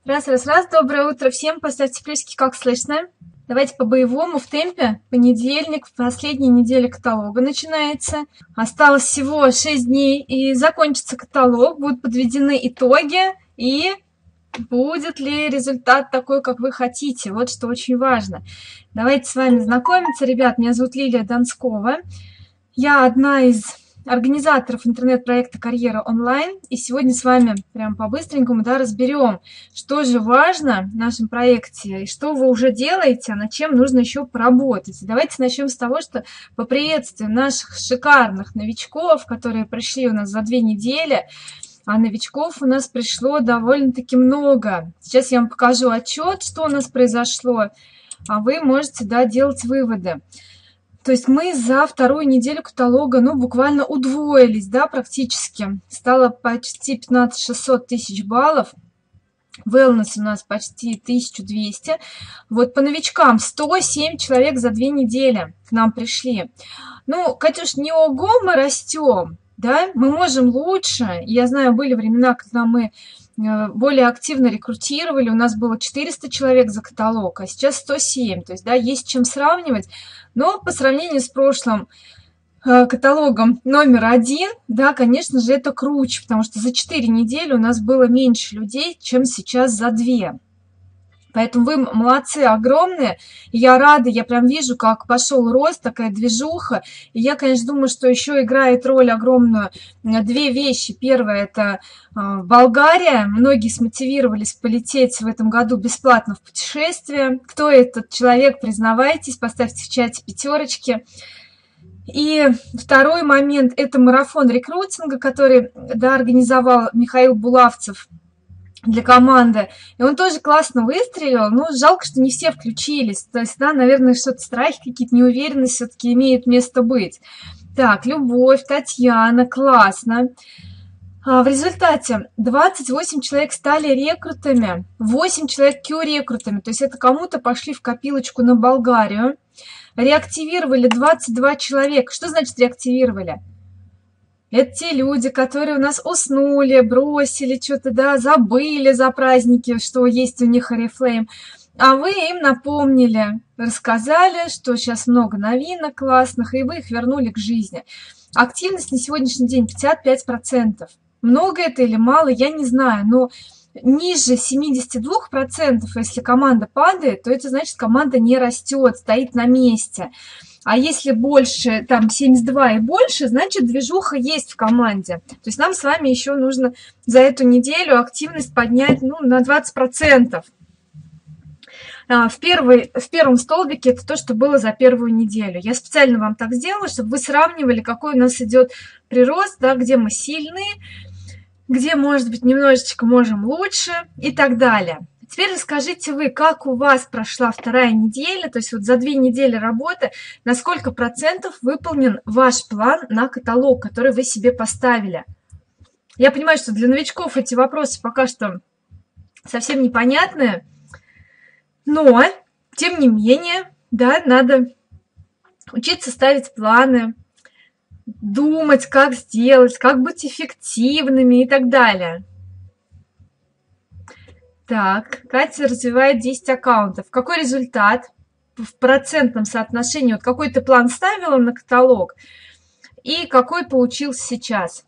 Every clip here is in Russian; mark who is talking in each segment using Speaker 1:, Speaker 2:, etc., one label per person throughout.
Speaker 1: Раз. Доброе утро всем. Поставьте плюсики, как слышно. Давайте по-боевому в темпе. Понедельник, последняя неделя каталога начинается. Осталось всего 6 дней и закончится каталог. Будут подведены итоги и будет ли результат такой, как вы хотите. Вот что очень важно. Давайте с вами знакомиться. Ребят, меня зовут Лилия Донскова. Я одна из организаторов интернет-проекта «Карьера онлайн». И сегодня с вами прям по-быстренькому разберем, что же важно в нашем проекте и что вы уже делаете, а над чем нужно еще поработать. Давайте начнем с того, что поприветствуем наших шикарных новичков, которые пришли у нас за 2 недели. А новичков у нас пришло довольно-таки много. Сейчас я вам покажу отчет, что у нас произошло, а вы можете делать выводы. То есть мы за 2-ю неделю каталога, буквально удвоились, практически. Стало почти 15 600 баллов. Wellness у нас почти 1200. Вот по новичкам 107 человек за 2 недели к нам пришли. Катюш, не ого, мы растем, мы можем лучше. Я знаю, были времена, когда мы более активно рекрутировали, у нас было 400 человек за каталог, а сейчас 107, то есть, есть чем сравнивать, но по сравнению с прошлым каталогом номер 1, конечно же, это круче, потому что за 4 недели у нас было меньше людей, чем сейчас за 2. Поэтому вы молодцы огромные, я рада, я прям вижу, как пошел рост, такая движуха. И я, конечно, думаю, что еще играет роль огромную 2 вещи. Первое – это Болгария. Многие смотивировались полететь в этом году бесплатно в путешествие. Кто этот человек, признавайтесь, поставьте в чате 5. И второй момент – это марафон рекрутинга, который организовал Михаил Булавцев для команды. И он тоже классно выстрелил, но жалко, что не все включились. То есть, наверное, что-то страхи, какие-то неуверенности все-таки имеют место быть. Так, Любовь, Татьяна, классно. В результате 28 человек стали рекрутами, 8 человек Q-рекрутами, то есть это кому-то пошли в копилочку на Болгарию. Реактивировали 22 человека. Что значит реактивировали? Это те люди, которые у нас уснули, бросили что-то, забыли за праздники, что есть у них Oriflame. А вы им напомнили, рассказали, что сейчас много новинок классных, и вы их вернули к жизни. Активность на сегодняшний день 55%. Много это или мало, я не знаю, но ниже 72%, если команда падает, то это значит, команда не растет, стоит на месте. А если больше, 72 и больше, значит, движуха есть в команде. То есть нам с вами еще нужно за эту неделю активность поднять на 20%. В первом столбике это то, что было за 1-ю неделю. Я специально вам так сделала, чтобы вы сравнивали, какой у нас идет прирост, где мы сильны, где, может быть, немножечко можем лучше и так далее. Теперь расскажите вы, как у вас прошла 2-я неделя, то есть вот за 2 недели работы, на сколько процентов выполнен ваш план на каталог, который вы себе поставили. Я понимаю, что для новичков эти вопросы пока что совсем непонятные, но, тем не менее, надо учиться ставить планы, думать, как сделать, как быть эффективными и так далее. Так, Катя развивает 10 аккаунтов. Какой результат в процентном соотношении? Вот какой ты план ставила на каталог и какой получился сейчас?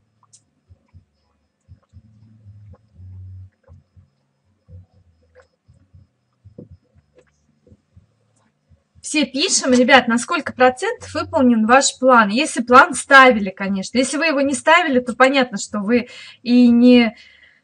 Speaker 1: Все пишем, ребят, на сколько процентов выполнен ваш план. Если план ставили, конечно. Если вы его не ставили, то понятно, что вы и не...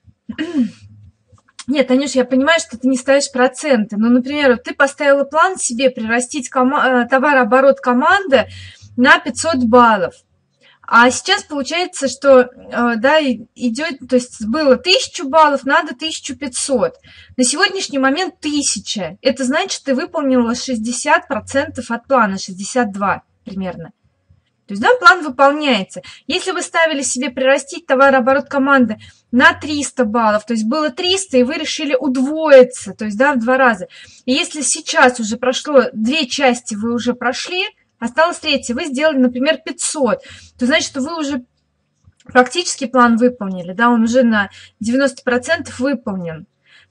Speaker 1: Нет, Танюш, я понимаю, что ты не ставишь проценты. Но, например, ты поставила план себе прирастить товарооборот команды на 500 баллов. А сейчас получается, что идет, то есть было 1000 баллов, надо 1500. На сегодняшний момент 1000. Это значит, ты выполнила 60% от плана, 62 примерно. То есть, план выполняется. Если вы ставили себе прирастить товарооборот команды на 300 баллов, то есть было 300, и вы решили удвоиться, то есть, в 2 раза. И если сейчас уже прошло 2 части, вы уже прошли, осталось 3, вы сделали, например, 500, то значит, что вы уже практически план выполнили, он уже на 90% выполнен.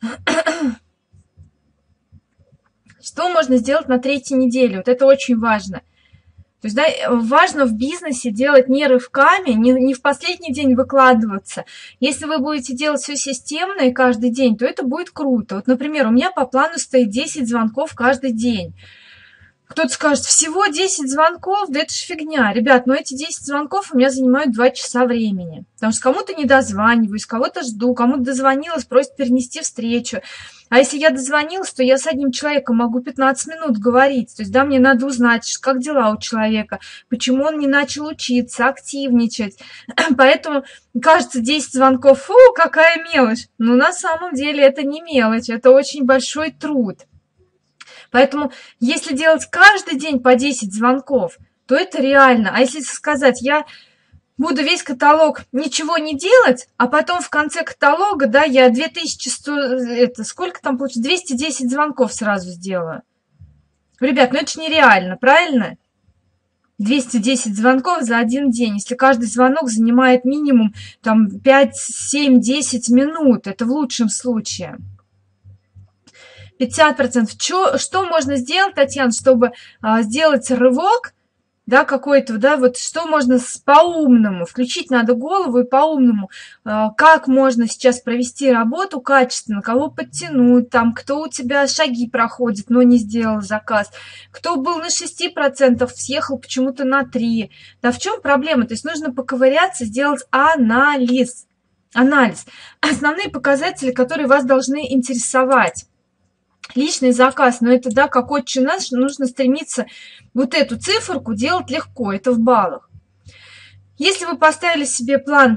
Speaker 1: Что можно сделать на третьей неделе? Вот это очень важно. То есть, да, важно в бизнесе делать не рывками, не в последний день выкладываться. Если вы будете делать все системно и каждый день, то это будет круто. Вот, например, у меня по плану стоит 10 звонков каждый день. Кто-то скажет, всего 10 звонков, да это ж фигня. Ребят, но эти 10 звонков у меня занимают 2 часа времени. Потому что кому-то не дозваниваюсь, кого-то жду, кому-то дозвонилась, просит перенести встречу. А если я дозвонилась, то я с одним человеком могу 15 минут говорить. То есть, да, мне надо узнать, как дела у человека, почему он не начал учиться, активничать. Поэтому, кажется, 10 звонков, фу, какая мелочь. Но на самом деле это не мелочь, это очень большой труд. Поэтому, если делать каждый день по 10 звонков, то это реально. А если сказать, я буду весь каталог ничего не делать, а потом в конце каталога, да, я 2100, сколько там получится, 210 звонков сразу сделаю. Ребят, ну это же нереально, правильно? 210 звонков за один день. Если каждый звонок занимает минимум там 5, 7, 10 минут, это в лучшем случае. 50%. Что можно сделать, Татьяна, чтобы сделать рывок, да, какой-то, да, вот что можно по-умному, включить надо голову и по-умному, как можно сейчас провести работу качественно, кого подтянуть, там, кто у тебя шаги проходит, но не сделал заказ, кто был на 6%, съехал почему-то на 3%. Да в чем проблема? То есть нужно поковыряться, сделать анализ. Основные показатели, которые вас должны интересовать. Личный заказ, но это, да, как отче наш, нужно стремиться вот эту циферку делать легко, это в баллах. Если вы поставили себе план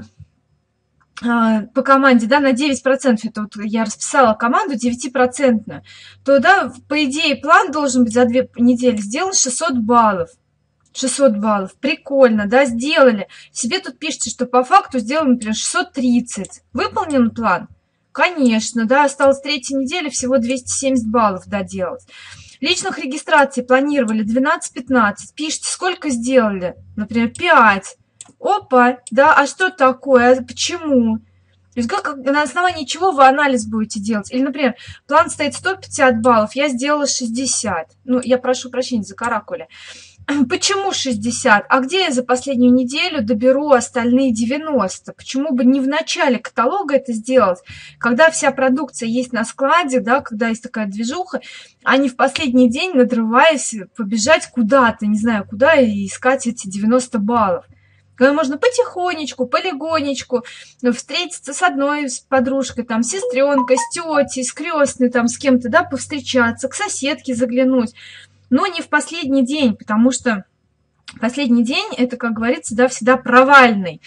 Speaker 1: по команде, да, на 9%, это вот я расписала команду 9%, то, да, по идее, план должен быть за 2 недели сделан 600 баллов. 600 баллов, прикольно, да, сделали. Себе тут пишите, что по факту сделано, например, 630. Выполнен план? Конечно, да, осталось 3-я неделя, всего 270 баллов доделать. Личных регистраций планировали 12-15. Пишите, сколько сделали? Например, 5. Опа, да, а что такое? Почему? То есть как, на основании чего вы анализ будете делать? Или, например, план стоит 150 баллов, я сделала 60. Ну, я прошу прощения за каракули. Почему 60? А где я за последнюю неделю доберу остальные 90? Почему бы не в начале каталога это сделать, когда вся продукция есть на складе, да, когда есть такая движуха, а не в последний день, надрываясь, побежать куда-то, не знаю куда, и искать эти 90 баллов. Когда можно потихонечку, полигонечку встретиться с одной с подружкой, там, с сестренкой, с тетей, с крестной, там, с кем-то, да, повстречаться, к соседке заглянуть. Но не в последний день, потому что последний день, это, как говорится, да, всегда провальный.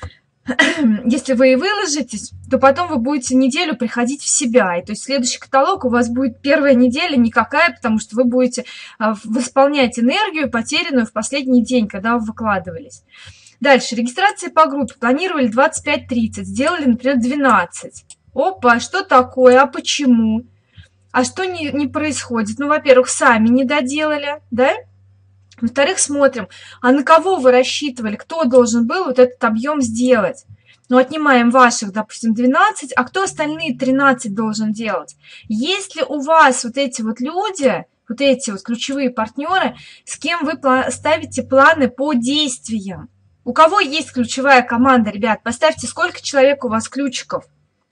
Speaker 1: Если вы и выложитесь, то потом вы будете неделю приходить в себя. И то есть следующий каталог у вас будет первая неделя никакая, потому что вы будете восполнять энергию, потерянную в последний день, когда вы выкладывались. Дальше. Регистрация по группе. Планировали 25-30. Сделали, например, 12. Опа, что такое? А почему? А что не происходит? Ну, во-первых, сами не доделали, да? Во-вторых, смотрим, а на кого вы рассчитывали, кто должен был вот этот объем сделать? Ну, отнимаем ваших, допустим, 12, а кто остальные 13 должен делать? Есть ли у вас вот эти вот люди, вот эти вот ключевые партнеры, с кем вы ставите планы по действиям? У кого есть ключевая команда, ребят? Поставьте, сколько человек у вас ключиков.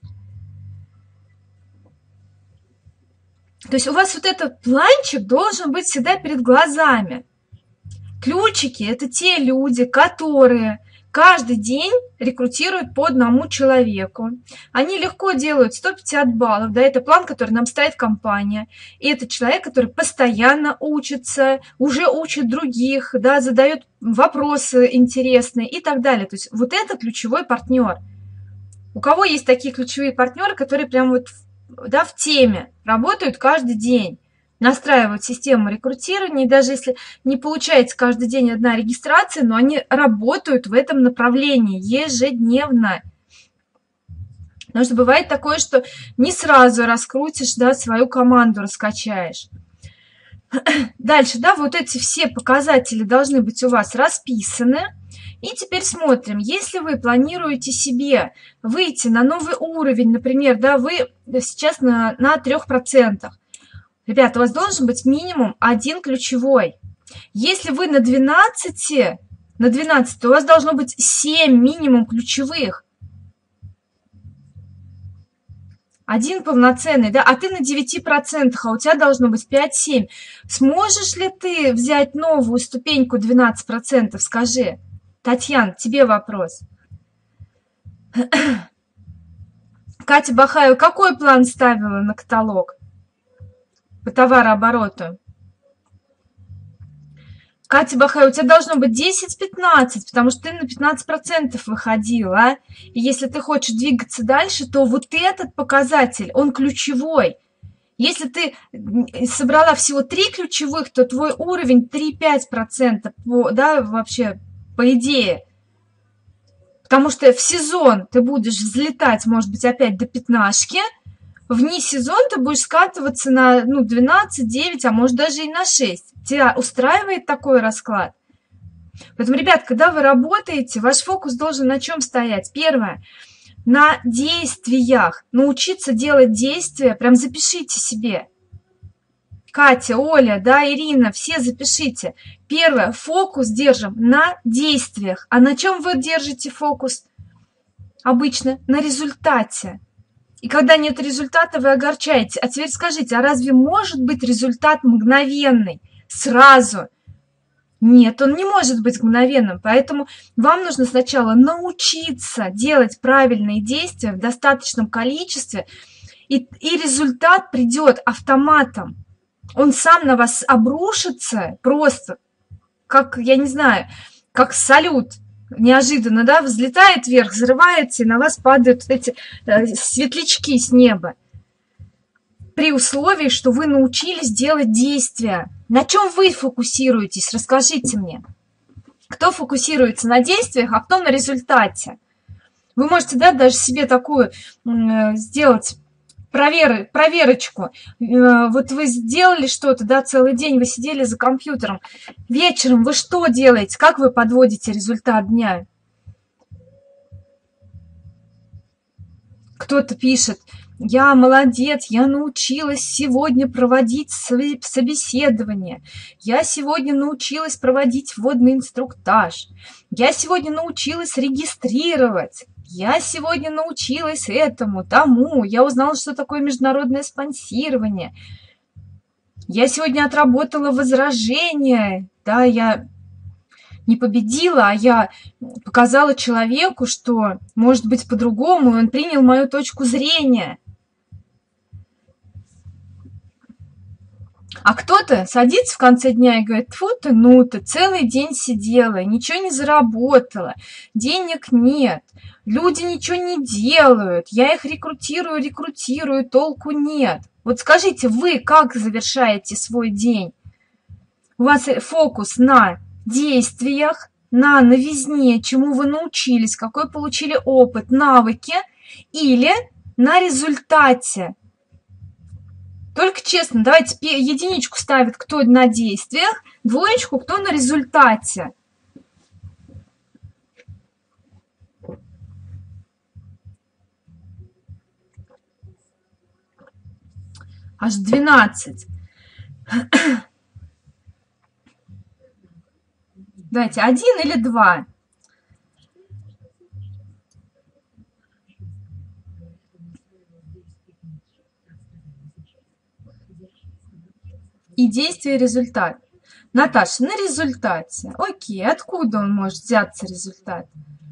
Speaker 1: То есть у вас вот этот планчик должен быть всегда перед глазами. Ключики – это те люди, которые каждый день рекрутируют по одному человеку. Они легко делают 150 баллов, да, это план, который нам ставит компания. И это человек, который постоянно учится, уже учит других, да, задает вопросы интересные и так далее. То есть вот это ключевой партнер. У кого есть такие ключевые партнеры, которые прям вот, да, в теме, работают каждый день, настраивают систему рекрутирования, и даже если не получается каждый день одна регистрация, но они работают в этом направлении ежедневно. Потому что бывает такое, что не сразу раскрутишь, да, свою команду раскачаешь. Дальше, да, вот эти все показатели должны быть у вас расписаны. И теперь смотрим, если вы планируете себе выйти на новый уровень, например, да, вы сейчас на 3%. Ребята, у вас должен быть минимум 1 ключевой. Если вы на 12, то у вас должно быть 7 минимум ключевых. 1 полноценный, да, а ты на 9%, а у тебя должно быть 5-7. Сможешь ли ты взять новую ступеньку 12%? Скажи. Татьяна, тебе вопрос. Катя Бахаева, какой план ставила на каталог по товарообороту? Катя Бахаева, у тебя должно быть 10-15, потому что ты на 15% выходила. И если ты хочешь двигаться дальше, то вот этот показатель, он ключевой. Если ты собрала всего 3 ключевых, то твой уровень 3-5%, да, вообще, по идее. Потому что в сезон ты будешь взлетать, может быть, опять до 15, вне сезон ты будешь скатываться на 12, 9, а может даже и на 6. Тебя устраивает такой расклад? Поэтому, ребят, когда вы работаете, ваш фокус должен на чем стоять? Первое. На действиях. Научиться делать действия. Прям запишите себе. Катя, Оля, да, Ирина, все запишите. Первое. Фокус держим на действиях. А на чем вы держите фокус? Обычно на результате. И когда нет результата, вы огорчаете. А теперь скажите, а разве может быть результат мгновенный? Сразу? Нет, он не может быть мгновенным. Поэтому вам нужно сначала научиться делать правильные действия в достаточном количестве, и результат придет автоматом. Он сам на вас обрушится просто, как, я не знаю, как салют. Неожиданно, да, взлетает вверх, взрывается, и на вас падают вот эти светлячки с неба. При условии, что вы научились делать действия. На чем вы фокусируетесь? Расскажите мне. Кто фокусируется на действиях, а кто на результате? Вы можете, да, даже себе такую сделать проверочку. Вот вы сделали что-то, да, целый день вы сидели за компьютером. Вечером вы что делаете? Как вы подводите результат дня? Кто-то пишет: я молодец, я научилась сегодня проводить собеседование, я сегодня научилась проводить вводный инструктаж, я сегодня научилась регистрировать, я сегодня научилась этому, тому, я узнала, что такое международное спонсирование, я сегодня отработала возражение, да, я не победила, а я показала человеку, что может быть по-другому, и он принял мою точку зрения. А кто-то садится в конце дня и говорит: тьфу ты, ну ты целый день сидела, ничего не заработала, денег нет, люди ничего не делают, я их рекрутирую, толку нет. Вот скажите, вы как завершаете свой день? У вас фокус на действиях, на новизне, чему вы научились, какой получили опыт, навыки, или на результате? Только честно, давайте единичку ставит кто на действиях, двоечку кто на результате. Аж 12. Давайте 1 или 2. И действие, и результат. Наташа, на результате. Окей, откуда он может взяться, результат?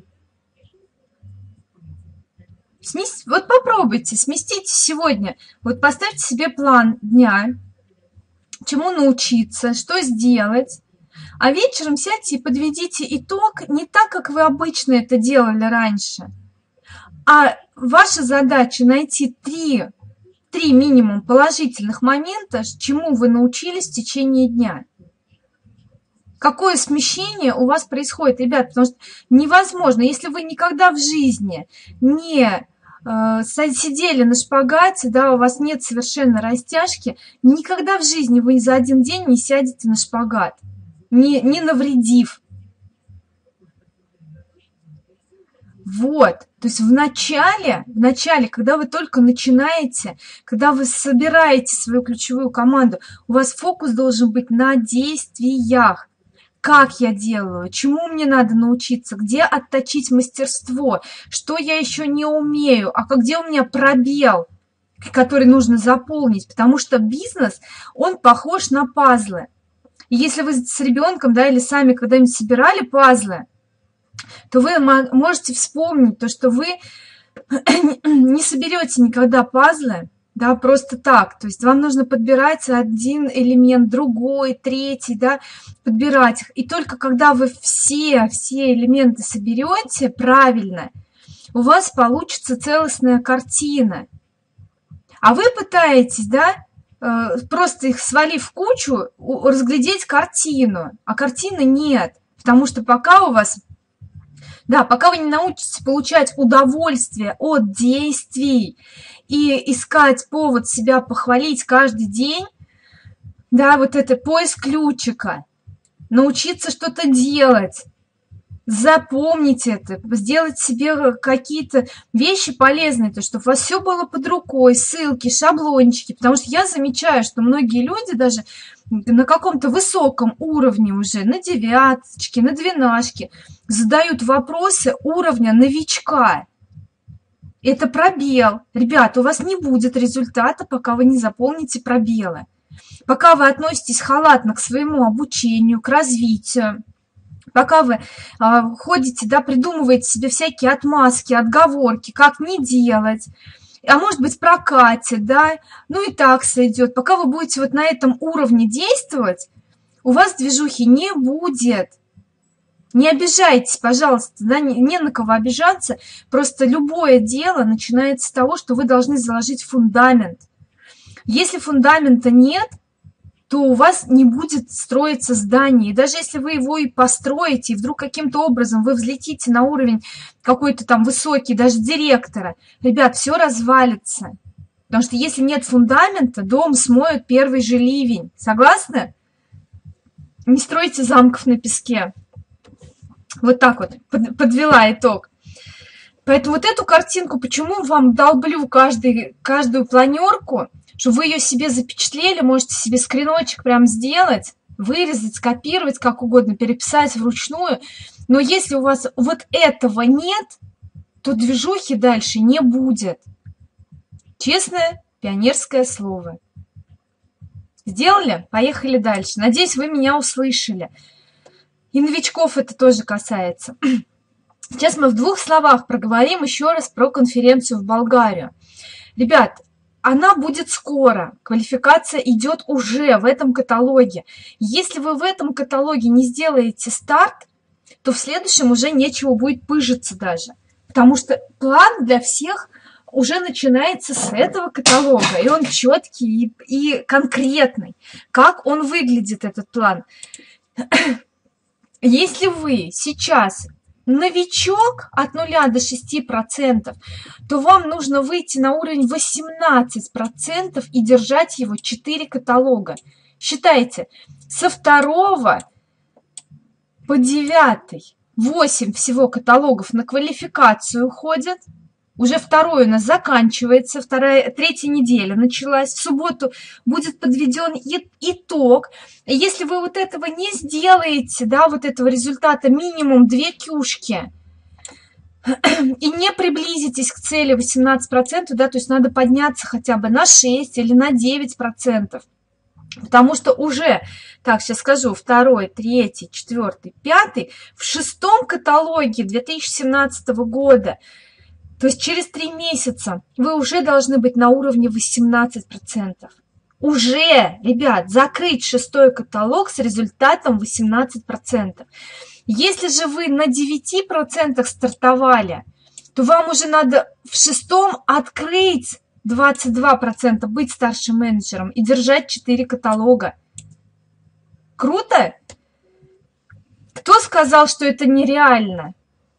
Speaker 1: Вот попробуйте, сместите сегодня. Вот поставьте себе план дня, чему научиться, что сделать. А вечером сядьте и подведите итог не так, как вы обычно это делали раньше. А ваша задача найти три минимум положительных момента, чему вы научились в течение дня. Какое смещение у вас происходит, ребят, потому что невозможно, если вы никогда в жизни не сидели на шпагате, да, у вас нет совершенно растяжки, никогда в жизни вы за один день не сядете на шпагат, не навредив. Вот, то есть в начале, когда вы только начинаете, когда вы собираете свою ключевую команду, у вас фокус должен быть на действиях. Как я делаю, чему мне надо научиться, где отточить мастерство, что я еще не умею, где у меня пробел, который нужно заполнить, потому что бизнес, он похож на пазлы. И если вы с ребенком, да, или сами когда-нибудь собирали пазлы, то вы можете вспомнить то, что вы не соберете никогда пазлы, да, просто так. То есть вам нужно подбирать один элемент, другой, третий, да, подбирать их. И только когда вы все элементы соберете правильно, у вас получится целостная картина. А вы пытаетесь, да, просто их свалив в кучу, разглядеть картину, а картины нет. Потому что пока вы не научитесь получать удовольствие от действий и искать повод себя похвалить каждый день, да, вот это поиск ключика, научиться что-то делать, запомнить это, сделать себе какие-то вещи полезные, то, чтобы у вас все было под рукой, ссылки, шаблончики, потому что я замечаю, что многие люди даже на каком-то высоком уровне уже, на девяточке, на двенашке, задают вопросы уровня новичка. Это пробел. Ребята, у вас не будет результата, пока вы не заполните пробелы. Пока вы относитесь халатно к своему обучению, к развитию, пока вы ходите, да, придумываете себе всякие отмазки, отговорки, как не делать, а может быть прокатит, да, ну и так сойдет. Пока вы будете вот на этом уровне действовать, у вас движухи не будет. Не обижайтесь, пожалуйста, да, не на кого обижаться. Просто любое дело начинается с того, что вы должны заложить фундамент. Если фундамента нет, то у вас не будет строиться здание. И даже если вы его и построите, и вдруг каким-то образом вы взлетите на уровень какой-то там высокий, даже директора, ребят, все развалится. Потому что если нет фундамента, дом смоет первый же ливень. Согласны? Не стройте замков на песке. Вот так вот подвела итог. Поэтому вот эту картинку, почему вам долблю каждую планерку, чтобы вы ее себе запечатлели, можете себе скриночек прям сделать, вырезать, скопировать, как угодно, переписать вручную. Но если у вас вот этого нет, то движухи дальше не будет. Честное пионерское слово. Сделали? Поехали дальше. Надеюсь, вы меня услышали. И новичков это тоже касается. Сейчас мы в 2 словах проговорим еще раз про конференцию в Болгарию. Ребят, она будет скоро. Квалификация идет уже в этом каталоге. Если вы в этом каталоге не сделаете старт, то в следующем уже нечего будет пыжиться даже. Потому что план для всех уже начинается с этого каталога. И он четкий и конкретный. Как он выглядит, этот план? Если вы сейчас новичок от 0 до 6%, то вам нужно выйти на уровень 18% и держать его 4 каталога. Считайте, со 2 по 9, 8 всего каталогов на квалификацию уходят. Уже 2 у нас заканчивается, 3-я неделя началась. В субботу будет подведен итог. Если вы вот этого не сделаете, да, вот этого результата минимум 2 кюшки, и не приблизитесь к цели 18%, да, то есть надо подняться хотя бы на 6 или на 9%. Потому что уже, так, сейчас скажу, 2, 3, 4, 5, в 6-м каталоге 2017 года, то есть через 3 месяца вы уже должны быть на уровне 18%. Уже, ребят, закрыть 6-й каталог с результатом 18%. Если же вы на 9% стартовали, то вам уже надо в 6-м открыть 22%, быть старшим менеджером и держать 4 каталога. Круто? Кто сказал, что это нереально?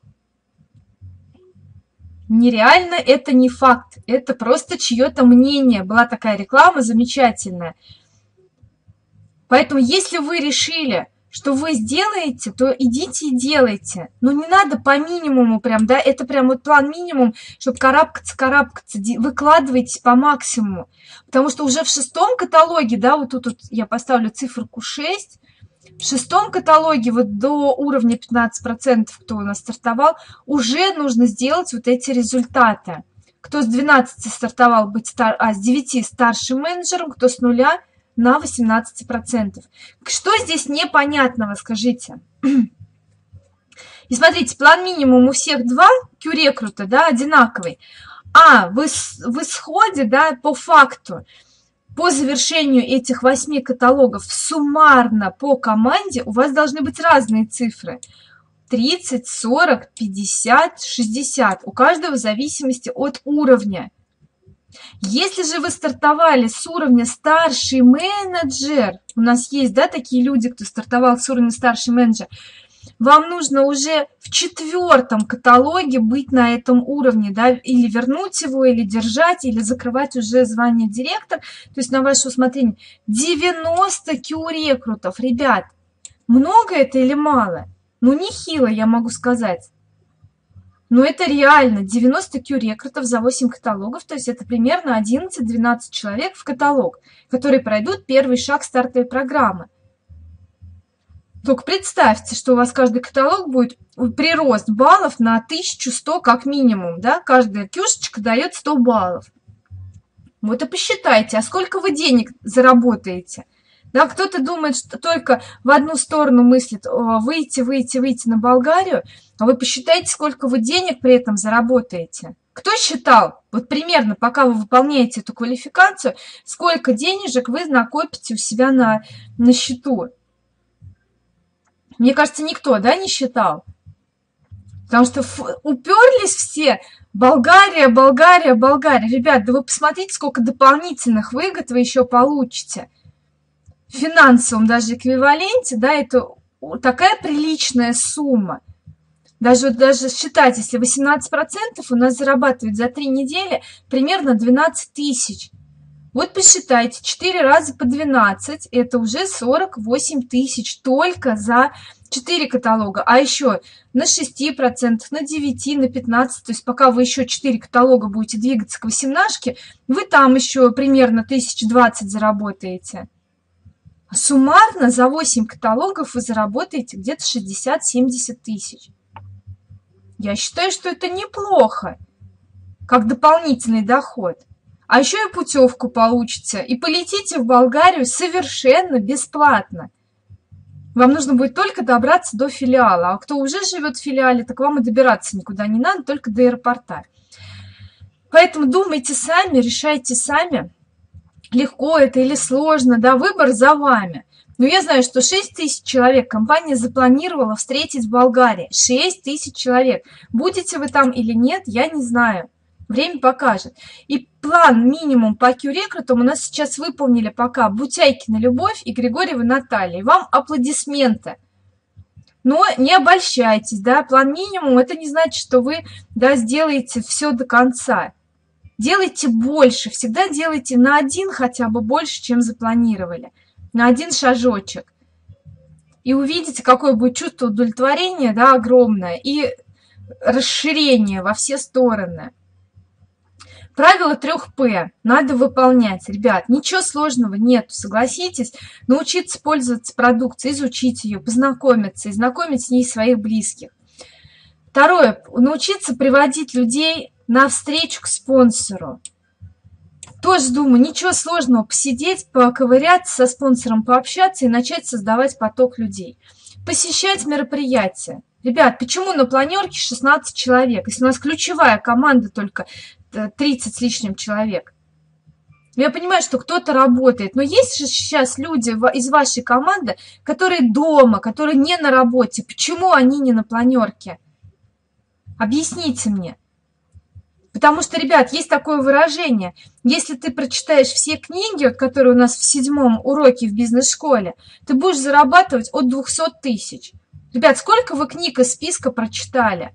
Speaker 1: Нереально — это не факт, это просто чье-то мнение. Была такая реклама замечательная. Поэтому если вы решили, что вы сделаете, то идите и делайте. Но не надо по минимуму прям, да, это прям вот план минимум, чтобы карабкаться, выкладывайте по максимуму. Потому что уже в 6-м каталоге, да, вот тут вот я поставлю циферку 6, в 6-м каталоге вот до уровня 15%, кто у нас стартовал, уже нужно сделать вот эти результаты. Кто с 12 стартовал, с 9 старшим менеджером, кто с 0 на 18%. Что здесь непонятного, скажите? И смотрите, план минимум у всех 2, Q-рекрута, да, одинаковый. А в исходе, да, по факту, по завершению этих 8 каталогов суммарно по команде у вас должны быть разные цифры. 30, 40, 50, 60. У каждого в зависимости от уровня. Если же вы стартовали с уровня старший менеджер, у нас есть, да, такие люди, кто стартовал с уровня старший менеджер, вам нужно уже в 4-м каталоге быть на этом уровне, да, или вернуть его, или держать, или закрывать уже звание директор, то есть на ваше усмотрение. 90 Q-рекрутов, ребят, много это или мало? Ну, нехило, я могу сказать. Но это реально 90 Q-рекрутов за 8 каталогов, то есть это примерно 11-12 человек в каталог, которые пройдут первый шаг стартовой программы. Только представьте, что у вас каждый каталог будет прирост баллов на 1100 как минимум, да, каждая кюшечка дает 100 баллов. Вот и посчитайте, а сколько вы денег заработаете. Да, кто-то думает, что только в одну сторону мыслит, выйти на Болгарию, а вы посчитайте, сколько вы денег при этом заработаете. Кто считал, вот примерно, пока вы выполняете эту квалификацию, сколько денежек вы накопите у себя на счету? Мне кажется, никто, да, не считал. Потому что уперлись все. Болгария, Болгария, Болгария. Ребят, да вы посмотрите, сколько дополнительных выгод вы еще получите. В финансовом даже эквиваленте, да, это такая приличная сумма. Даже считать, если 18% у нас зарабатывает за 3 недели примерно 12 тысяч. Вот посчитайте, 4 раза по 12, это уже 48 тысяч только за 4 каталога. А еще на 6%, на 9%, на 15%, то есть пока вы еще 4 каталога будете двигаться к 18-шке, вы там еще примерно 1020 заработаете. А суммарно за 8 каталогов вы заработаете где-то 60-70 тысяч. Я считаю, что это неплохо, как дополнительный доход. А еще и путевку получите, и полетите в Болгарию совершенно бесплатно. Вам нужно будет только добраться до филиала. А кто уже живет в филиале, так вам и добираться никуда не надо, только до аэропорта. Поэтому думайте сами, решайте сами, легко это или сложно, да, выбор за вами. Но я знаю, что 6 тысяч человек компания запланировала встретить в Болгарии. 6 тысяч человек. Будете вы там или нет, я не знаю. Время покажет. И план минимум по Q-рекрутам у нас сейчас выполнили пока Бутяйкина Любовь и Григорьева Наталья. И вам аплодисменты. Но не обольщайтесь, да, план минимум, это не значит, что вы, да, сделаете все до конца. Делайте больше, всегда делайте на 1 хотя бы больше, чем запланировали. На 1 шажочек. И увидите, какое будет чувство удовлетворения, да, огромное, и расширение во все стороны. Правило 3П надо выполнять. Ребят, ничего сложного нет, согласитесь. Научиться пользоваться продукцией, изучить ее, познакомиться и знакомить с ней своих близких. Второе. Научиться приводить людей на встречу к спонсору. Тоже думаю, ничего сложного, посидеть, поковыряться со спонсором, пообщаться и начать создавать поток людей. Посещать мероприятия. Ребят, почему на планерке 16 человек, если у нас ключевая команда только 30 с лишним человек? Я понимаю, что кто-то работает, но есть же сейчас люди из вашей команды, которые дома, которые не на работе. Почему они не на планерке? Объясните мне. Потому что, ребят, есть такое выражение. Если ты прочитаешь все книги, которые у нас в 7-м уроке в бизнес-школе, ты будешь зарабатывать от 200 тысяч. Ребят, сколько вы книг из списка прочитали?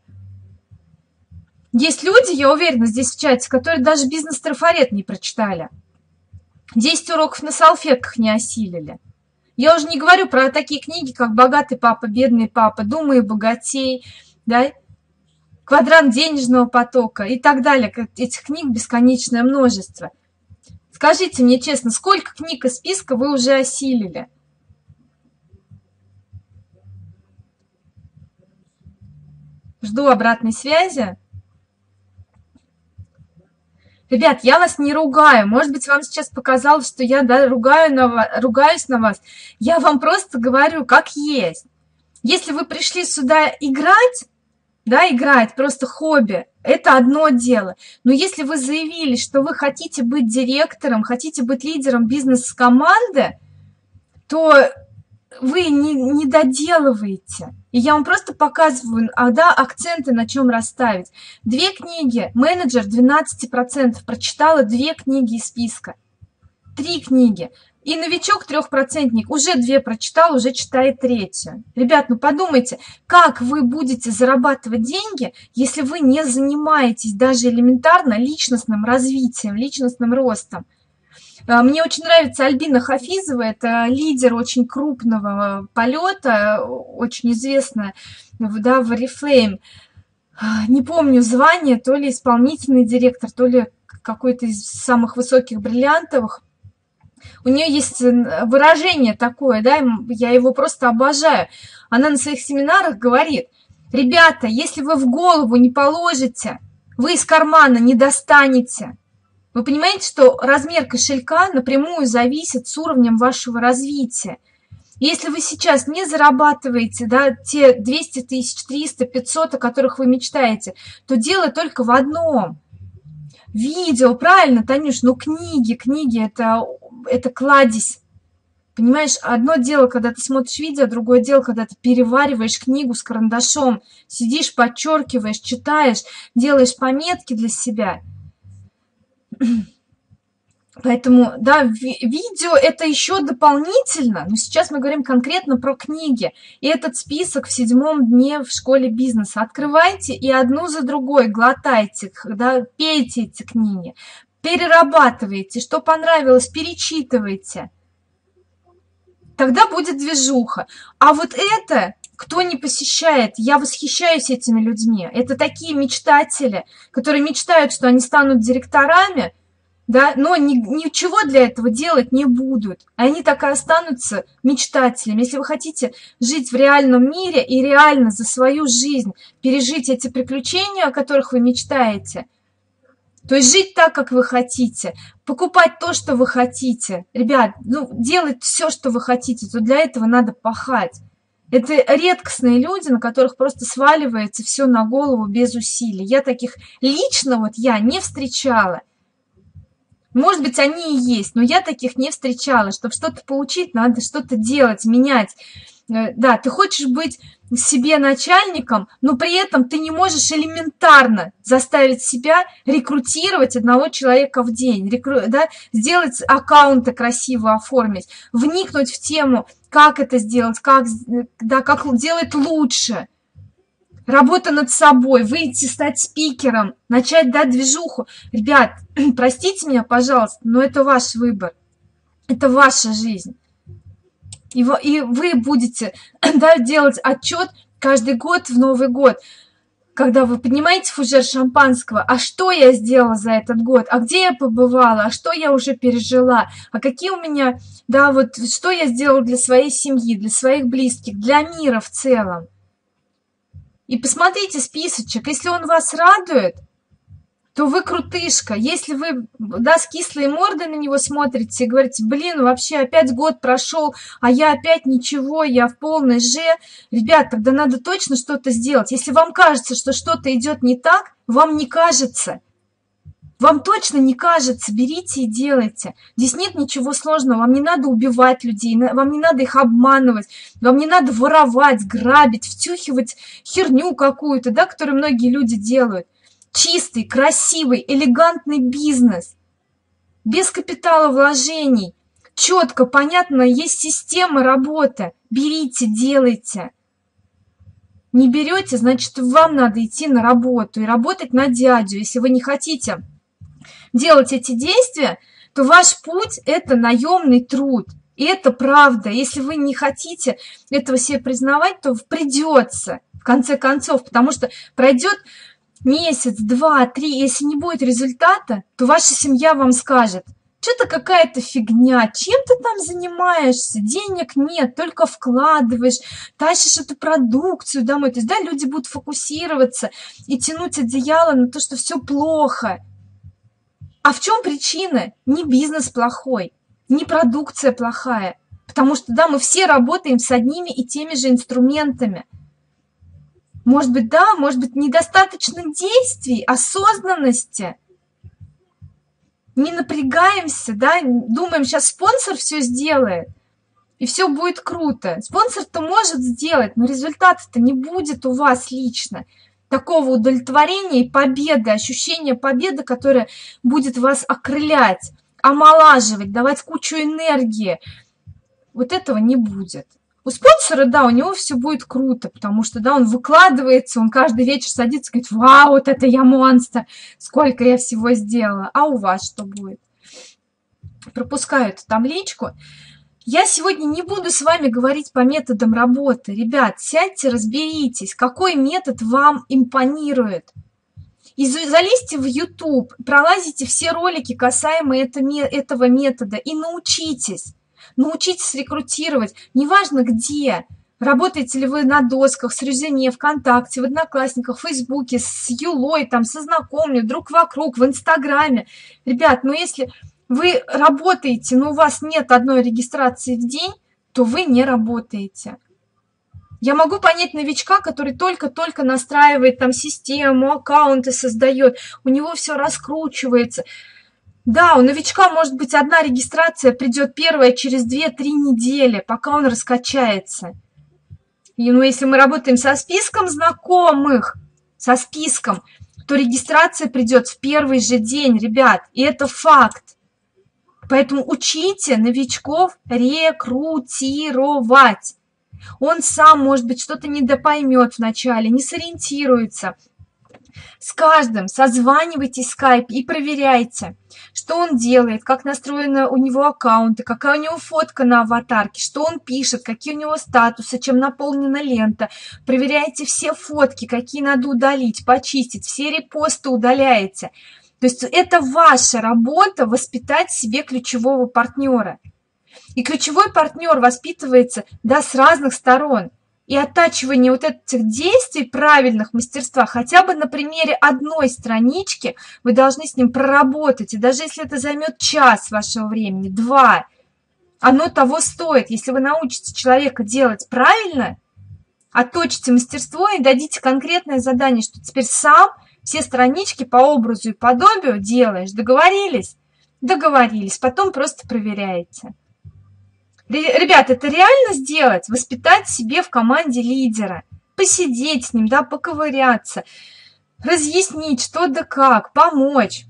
Speaker 1: Есть люди, я уверена, здесь в чате, которые даже бизнес-трафарет не прочитали. 10 уроков на салфетках не осилили. Я уже не говорю про такие книги, как «Богатый папа, бедный папа», «Думай богатей», да, «Квадрант денежного потока» и так далее. Этих книг бесконечное множество. Скажите мне честно, сколько книг из списка вы уже осилили? Жду обратной связи. Ребят, я вас не ругаю. Может быть, вам сейчас показалось, что я ругаюсь на вас. Я вам просто говорю, как есть. Если вы пришли сюда играть, да, играть, просто хобби, это одно дело. Но если вы заявили, что вы хотите быть директором, хотите быть лидером бизнес-команды, то вы не доделываете. И я вам просто показываю, да, акценты, на чем расставить. 2 книги, менеджер 12%, прочитала 2 книги из списка. 3 книги. И новичок 3%, уже 2 прочитал, уже читает 3-ю. Ребят, ну подумайте, как вы будете зарабатывать деньги, если вы не занимаетесь даже элементарно личностным развитием, личностным ростом. Мне очень нравится Альбина Хафизова, это лидер очень крупного полета, очень известная, да, в Oriflame. Не помню звание, то ли исполнительный директор, то ли какой-то из самых высоких бриллиантовых. У нее есть выражение такое, да, я его просто обожаю. Она на своих семинарах говорит: ребята, если вы в голову не положите, вы из кармана не достанете. Вы понимаете, что размер кошелька напрямую зависит с уровнем вашего развития. Если вы сейчас не зарабатываете, да, те 200 тысяч, 300, 500, о которых вы мечтаете, то дело только в одном. Видео, правильно, Танюш, ну книги это кладезь. Понимаешь, одно дело, когда ты смотришь видео, другое дело, когда ты перевариваешь книгу с карандашом, сидишь, подчеркиваешь, читаешь, делаешь пометки для себя. Поэтому, да, видео это еще дополнительно, но сейчас мы говорим конкретно про книги. И этот список в 7-м дне в школе бизнеса. Открывайте и одну за другой глотайте, да, пейте эти книги, перерабатывайте, что понравилось, перечитывайте. Тогда будет движуха. А вот это, кто не посещает, я восхищаюсь этими людьми. Это такие мечтатели, которые мечтают, что они станут директорами, да, но ничего для этого делать не будут. Они так и останутся мечтателями. Если вы хотите жить в реальном мире и реально за свою жизнь пережить эти приключения, о которых вы мечтаете, то есть жить так, как вы хотите, покупать то, что вы хотите. Ребят, ну, делать все, что вы хотите, то для этого надо пахать. Это редкостные люди, на которых просто сваливается все на голову без усилий. Я таких лично вот я не встречала. Может быть, они и есть, но я таких не встречала. Чтобы что-то получить, надо что-то делать, менять. Да, ты хочешь быть себе начальником, но при этом ты не можешь элементарно заставить себя рекрутировать 1 человека в день, да, сделать аккаунты красиво оформить, вникнуть в тему, как это сделать, как делать лучше. Работа над собой, выйти, стать спикером, начать дать движуху. Ребят, простите меня, пожалуйста, но это ваш выбор, это ваша жизнь. И вы будете, да, делать отчет каждый год в Новый год, когда вы поднимаете фужер шампанского, а что я сделала за этот год, а где я побывала, а что я уже пережила, а какие у меня, да, вот что я сделала для своей семьи, для своих близких, для мира в целом. И посмотрите списочек, если он вас радует, то вы крутышка. Если вы, да, с кислой мордой на него смотрите и говорите: блин, вообще опять год прошел, а я опять ничего, я в полной же. Ребят, тогда надо точно что-то сделать. Если вам кажется, что что-то идет не так, вам не кажется. Вам точно не кажется, берите и делайте. Здесь нет ничего сложного, вам не надо убивать людей, вам не надо их обманывать, вам не надо воровать, грабить, втюхивать херню какую-то, да, которую многие люди делают. Чистый, красивый, элегантный бизнес, без капитала вложений, четко, понятно, есть система работы. Берите, делайте. Не берете, значит, вам надо идти на работу и работать на дядю. Если вы не хотите делать эти действия, то ваш путь – это наемный труд. И это правда. Если вы не хотите этого себе признавать, то придется, в конце концов, потому что пройдет месяц, два, три, если не будет результата, то ваша семья вам скажет: что-то какая-то фигня, чем ты там занимаешься, денег нет, только вкладываешь, тащишь эту продукцию домой. То есть, да, люди будут фокусироваться и тянуть одеяло на то, что все плохо. А в чем причина? Не бизнес плохой, не продукция плохая. Потому что, да, мы все работаем с одними и теми же инструментами. Может быть, да, может быть, недостаточно действий, осознанности. Не напрягаемся, да, думаем, сейчас спонсор все сделает, и все будет круто. Спонсор-то может сделать, но результата-то не будет у вас лично. Такого удовлетворения и победы, ощущения победы, которое будет вас окрылять, омолаживать, давать кучу энергии. Вот этого не будет. У спонсора, да, у него все будет круто, потому что, да, он выкладывается, он каждый вечер садится и говорит: вау, вот это я монстр, сколько я всего сделала. А у вас что будет? Пропускаю эту табличку. Я сегодня не буду с вами говорить по методам работы. Ребят, сядьте, разберитесь, какой метод вам импонирует. И залезьте в YouTube, пролазите все ролики, касаемо этого метода, и научитесь. Научитесь рекрутировать, неважно где. Работаете ли вы на досках, с Резюме, ВКонтакте, в Одноклассниках, в Фейсбуке, с Юлой, там, со знакомыми, друг вокруг, в Инстаграме. Ребят, ну если вы работаете, но у вас нет одной регистрации в день, то вы не работаете. Я могу понять новичка, который только-только настраивает там систему, аккаунты создает, у него все раскручивается. Да, у новичка может быть одна регистрация, придет первая через 2-3 недели, пока он раскачается. И, ну, если мы работаем со списком знакомых, со списком, то регистрация придет в первый же день, ребят, и это факт. Поэтому учите новичков рекрутировать. Он сам, может быть, что-то недопоймет вначале, не сориентируется. С каждым созванивайтесь в скайпе и проверяйте, что он делает, как настроены у него аккаунты, какая у него фотка на аватарке, что он пишет, какие у него статусы, чем наполнена лента. Проверяйте все фотки, какие надо удалить, почистить, все репосты удаляете. То есть это ваша работа воспитать себе ключевого партнера. И ключевой партнер воспитывается, да, с разных сторон. И оттачивание вот этих действий правильных мастерства хотя бы на примере одной странички вы должны с ним проработать. И даже если это займет час вашего времени, 2, оно того стоит. Если вы научите человека делать правильно, отточите мастерство и дадите конкретное задание, что теперь сам все странички по образу и подобию делаешь. Договорились? Договорились. Потом просто проверяете. Ребят, это реально сделать? Воспитать себе в команде лидера. Посидеть с ним, да, поковыряться. Разъяснить, что да как, помочь.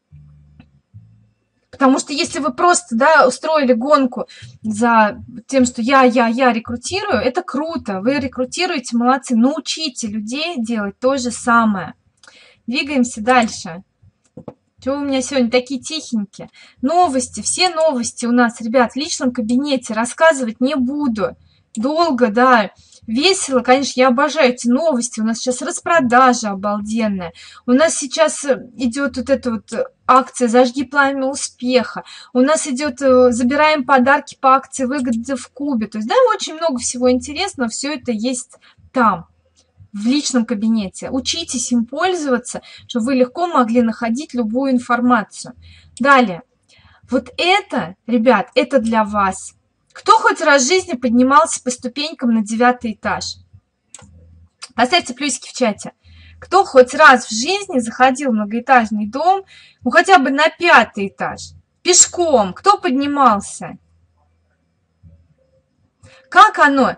Speaker 1: Потому что если вы просто, да, устроили гонку за тем, что я рекрутирую, это круто. Вы рекрутируете, молодцы. Научите людей делать то же самое. Двигаемся дальше. Чего у меня сегодня такие тихенькие? Новости, все новости у нас, ребят, в личном кабинете. Рассказывать не буду. Долго, да, весело, конечно, я обожаю эти новости. У нас сейчас распродажа обалденная. У нас сейчас идет вот эта вот акция «Зажги пламя успеха». У нас идет «Забираем подарки по акции выгоды в Кубе». То есть, да, очень много всего интересного, все это есть там. В личном кабинете. Учитесь им пользоваться, чтобы вы легко могли находить любую информацию. Далее. Вот это, ребят, это для вас. Кто хоть раз в жизни поднимался по ступенькам на 9-й этаж? Поставьте плюсики в чате. Кто хоть раз в жизни заходил в многоэтажный дом, ну хотя бы на 5-й этаж? Пешком. Кто поднимался? Как оно?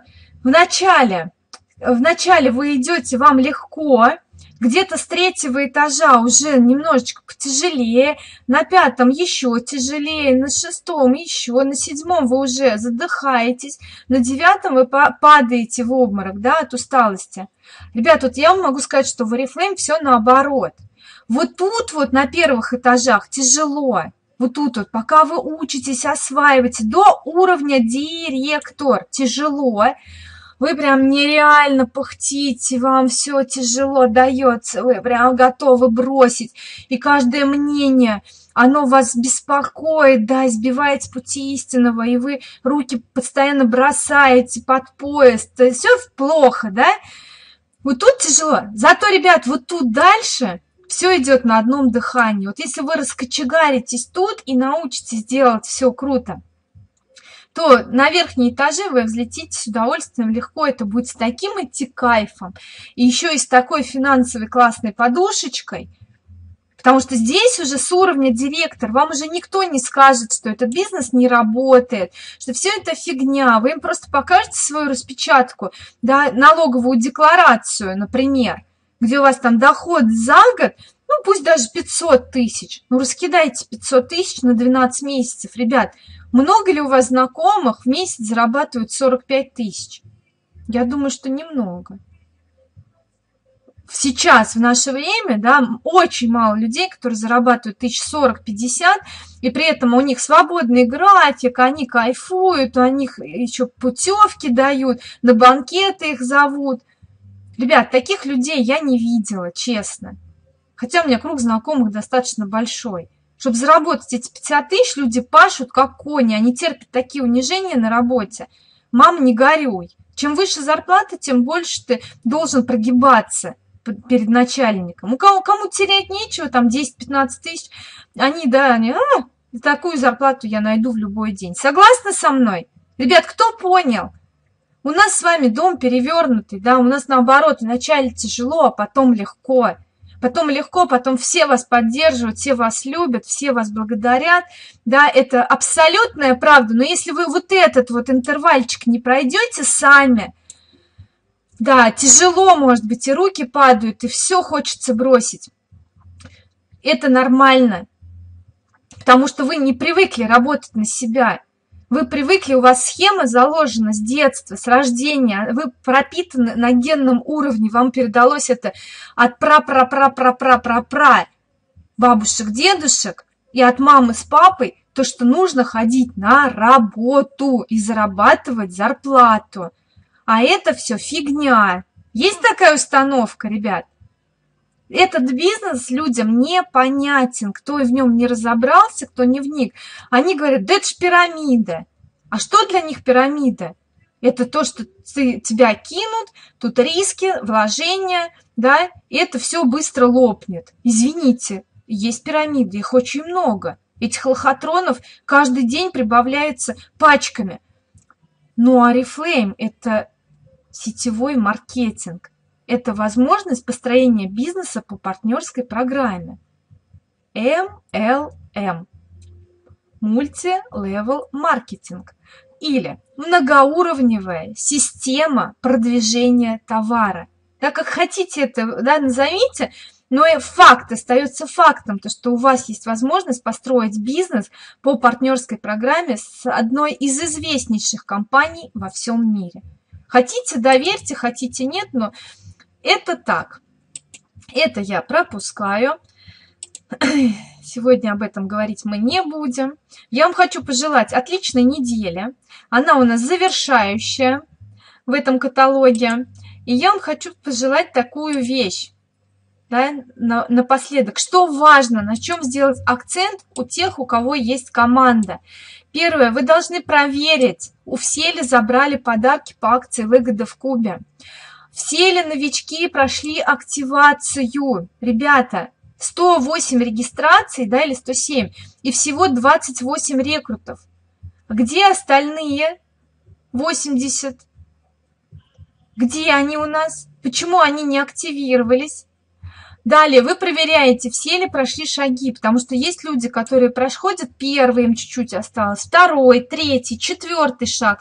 Speaker 1: Вначале вы идете, вам легко, где-то с 3-го этажа уже немножечко потяжелее, на 5-м еще тяжелее, на 6-м еще, на 7-м вы уже задыхаетесь, на 9-м вы падаете в обморок, да, от усталости. Ребят, вот я вам могу сказать, что в Oriflame все наоборот. Вот тут вот на первых этажах тяжело. вот тут вот, пока вы учитесь, осваиваете до уровня директор, тяжело, вы прям нереально пыхтите, вам все тяжело дается, вы прям готовы бросить, и каждое мнение, оно вас беспокоит, да, сбивает с пути истинного, и вы руки постоянно бросаете под пояс, то есть все плохо, да? Вот тут тяжело. Зато, ребят, вот тут дальше все идет на одном дыхании. Вот если вы раскочегаритесь тут и научитесь делать все круто, то на верхние этажи вы взлетите с удовольствием легко. Это будет с таким идти кайфом. И еще и с такой финансовой классной подушечкой. Потому что здесь уже с уровня директор вам уже никто не скажет, что этот бизнес не работает, что все это фигня. Вы им просто покажете свою распечатку, да, налоговую декларацию, например, где у вас там доход за год, ну пусть даже 500 тысяч. Ну раскидайте 500 тысяч на 12 месяцев. Ребят, много ли у вас знакомых в месяц зарабатывают 45 тысяч? Я думаю, что немного. Сейчас, в наше время, да, очень мало людей, которые зарабатывают 1040-50, и при этом у них свободный график, они кайфуют, у них еще путевки дают, на банкеты их зовут. Ребят, таких людей я не видела, честно. Хотя у меня круг знакомых достаточно большой. Чтобы заработать эти 50 тысяч, люди пашут как кони, они терпят такие унижения на работе. Мам, не горюй. Чем выше зарплата, тем больше ты должен прогибаться перед начальником. Кому терять нечего, там 10-15 тысяч, они, да, такую зарплату я найду в любой день. Согласны со мной? Ребят, кто понял? У нас с вами дом перевернутый, да, у нас наоборот, вначале тяжело, а потом легко. Потом легко, потом все вас поддерживают, все вас любят, все вас благодарят, да, это абсолютная правда. Но если вы вот этот вот интервальчик не пройдете сами, да, тяжело, может быть, и руки падают, и все хочется бросить. Это нормально, потому что вы не привыкли работать на себя. Вы привыкли, у вас схема заложена с детства, с рождения, вы пропитаны на генном уровне, вам передалось это от пра-пра-пра-пра-пра-пра-пра бабушек, дедушек и от мамы с папой, то, что нужно ходить на работу и зарабатывать зарплату. А это все фигня. Есть такая установка, ребят? Этот бизнес людям непонятен, кто в нем не разобрался, кто не вник. Они говорят, да это ж пирамида. А что для них пирамида? Это то, что тебя кинут, тут риски, вложения, да, и это все быстро лопнет. Извините, есть пирамиды, их очень много. Этих лохотронов каждый день прибавляется пачками. Ну, Oriflame – это сетевой маркетинг. Это возможность построения бизнеса по партнерской программе. MLM. Multi-level маркетинг. Или многоуровневая система продвижения товара. Да, как хотите это, да, назовите, но и факт остается фактом, то, что у вас есть возможность построить бизнес по партнерской программе с одной из известнейших компаний во всем мире. Хотите, доверьте, хотите, нет, но это так. Это я пропускаю. Сегодня об этом говорить мы не будем. Я вам хочу пожелать отличной недели. Она у нас завершающая в этом каталоге. И я вам хочу пожелать такую вещь, да, напоследок. Что важно, на чем сделать акцент у тех, у кого есть команда. Первое, вы должны проверить, все ли забрали подарки по акции «Выгода в кубе». Все ли новички прошли активацию? Ребята, 108 регистраций, да, или 107, и всего 28 рекрутов. Где остальные 80? Где они у нас? Почему они не активировались? Далее вы проверяете, все ли прошли шаги, потому что есть люди, которые проходят первый, им чуть-чуть осталось, второй, третий, четвертый шаг.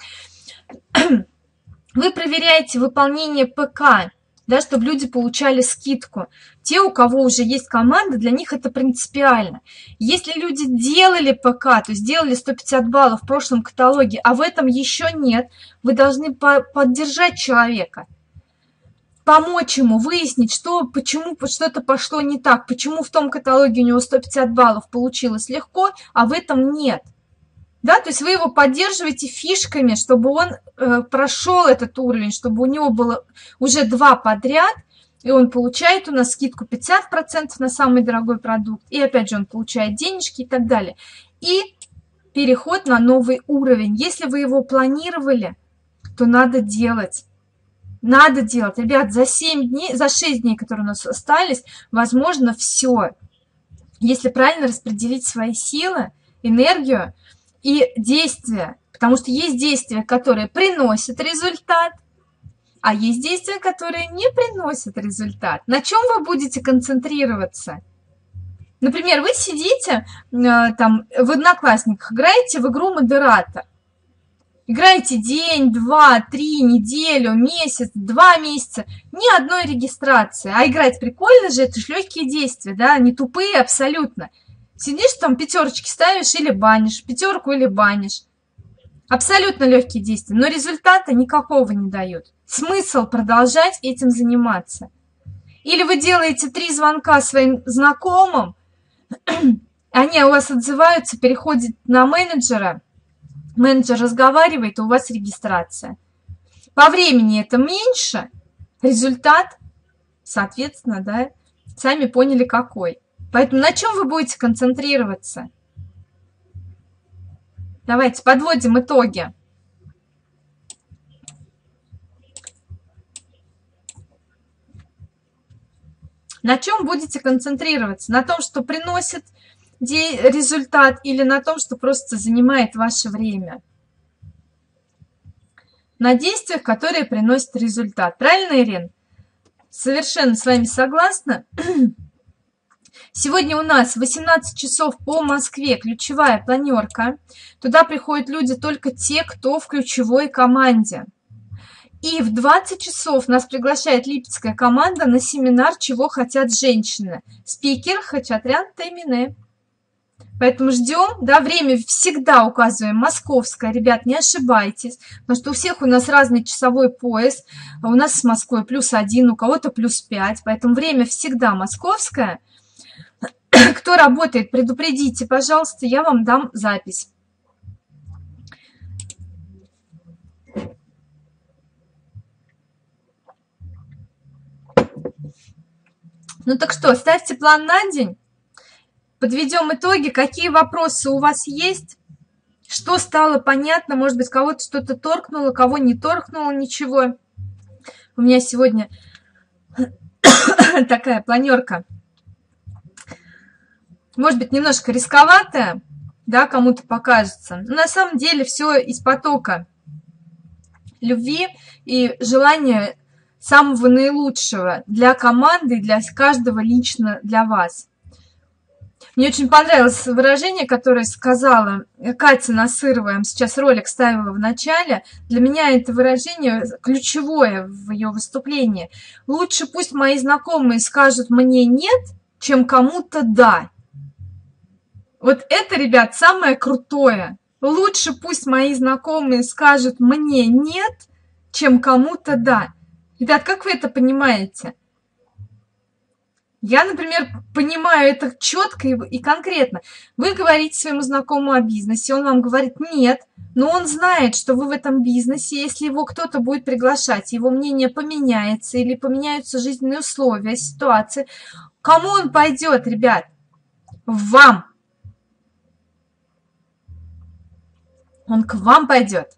Speaker 1: Вы проверяете выполнение ПК, да, чтобы люди получали скидку. Те, у кого уже есть команда, для них это принципиально. Если люди делали ПК, то есть сделали 150 баллов в прошлом каталоге, а в этом еще нет, вы должны поддержать человека. помочь ему, выяснить, почему что-то пошло не так, почему в том каталоге у него 150 баллов получилось легко, а в этом нет. Да, то есть вы его поддерживаете фишками, чтобы он прошел этот уровень, чтобы у него было уже 2 подряд, и он получает у нас скидку 50% на самый дорогой продукт, и опять же он получает денежки и так далее. И переход на новый уровень. Если вы его планировали, то надо делать. Надо делать. Ребят, за 7 дней, за 6 дней, которые у нас остались, возможно все. Если правильно распределить свои силы, энергию и действия. Потому что есть действия, которые приносят результат, а есть действия, которые не приносят результат. На чем вы будете концентрироваться? Например, вы сидите там в Одноклассниках, играете в игру «Модератор». Играете день, 2, 3, неделю, месяц, 2 месяца, ни одной регистрации. А играть прикольно же, это же легкие действия, да, не тупые абсолютно. Сидишь там, 5 ставишь или банишь, 5 или банишь. Абсолютно легкие действия, но результата никакого не дают. Смысл продолжать этим заниматься. Или вы делаете 3 звонка своим знакомым, они у вас отзываются, переходят на менеджера, менеджер разговаривает, и у вас регистрация. По времени это меньше, результат, соответственно, да, сами поняли какой. Поэтому на чем вы будете концентрироваться? Давайте подводим итоги. На чем будете концентрироваться? На том, что приносит результат, или на том, что просто занимает ваше время? На действиях, которые приносят результат. Правильно, Ирин? Совершенно с вами согласна. Сегодня у нас 18 часов по Москве ключевая планерка. Туда приходят люди только те, кто в ключевой команде. И в 20 часов нас приглашает липецкая команда на семинар «Чего хотят женщины». Спикер Хачатрян Таймине. Поэтому ждем, да, время всегда указываем московское, ребят, не ошибайтесь, потому что у всех у нас разный часовой пояс, а у нас с Москвой +1, у кого-то +5, поэтому время всегда московское. Кто работает, предупредите, пожалуйста, я вам дам запись. Ну так что, ставьте план на день. Подведем итоги. Какие вопросы у вас есть? Что стало понятно? Может быть, кого-то что-то торкнуло, кого не торкнуло ничего. У меня сегодня такая планерка. Может быть, немножко рисковатая, да, кому-то покажется. Но на самом деле все из потока любви и желания самого наилучшего для команды и для каждого лично для вас. Мне очень понравилось выражение, которое сказала Катя Насырова, я сейчас ролик ставила в начале. Для меня это выражение ключевое в ее выступлении. Лучше пусть мои знакомые скажут мне «нет», чем кому-то «да». Вот это, ребят, самое крутое. Лучше пусть мои знакомые скажут мне «нет», чем кому-то «да». Ребят, как вы это понимаете? Я, например, понимаю это четко и конкретно. Вы говорите своему знакомому о бизнесе, он вам говорит «нет», но он знает, что вы в этом бизнесе, если его кто-то будет приглашать, его мнение поменяется или поменяются жизненные условия, ситуации. Кому он пойдет, ребят? Вам. Он к вам пойдет.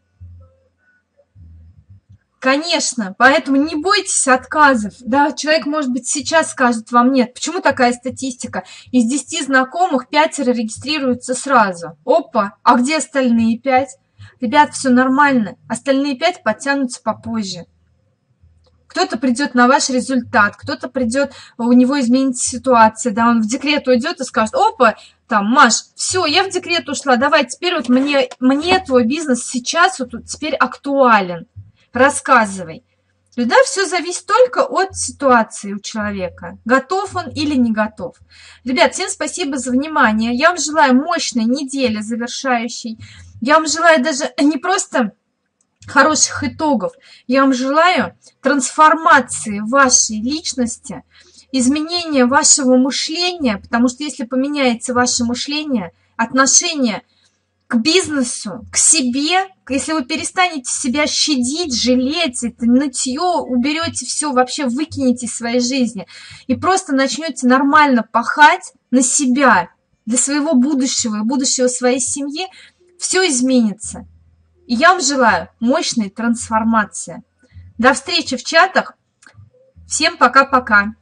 Speaker 1: Конечно, поэтому не бойтесь отказов. Да, человек, может быть, сейчас скажет вам нет. Почему такая статистика? Из 10 знакомых 5 регистрируются сразу. Опа, а где остальные 5? Ребят, все нормально. Остальные 5 подтянутся попозже. Кто-то придет на ваш результат, кто-то придет, у него изменится ситуация, да, он в декрет уйдет и скажет, опа, там, Маш, все, я в декрет ушла, давай, теперь вот мне твой бизнес сейчас вот теперь актуален. Рассказывай. Да, все зависит только от ситуации у человека. Готов он или не готов. Ребят, всем спасибо за внимание. Я вам желаю мощной недели завершающей. Я вам желаю даже не просто хороших итогов. Я вам желаю трансформации вашей личности, изменения вашего мышления, потому что если поменяется ваше мышление, отношение к бизнесу, к себе, если вы перестанете себя щадить, жалеть, это нытье, уберете все, вообще выкинете из своей жизни и просто начнете нормально пахать на себя, для своего будущего и будущего своей семьи, все изменится. И я вам желаю мощной трансформации. До встречи в чатах. Всем пока-пока.